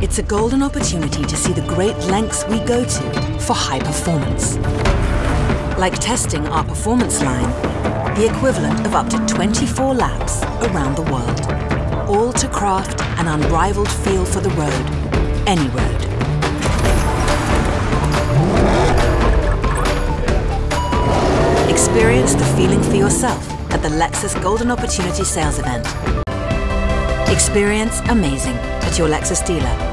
It's a golden opportunity to see the great lengths we go to for high performance. Like testing our performance line, the equivalent of up to 24 laps around the world. All to craft an unrivaled feel for the road, any road. Experience the feeling for yourself at the Lexus Golden Opportunity Sales Event. Experience amazing at your Lexus dealer.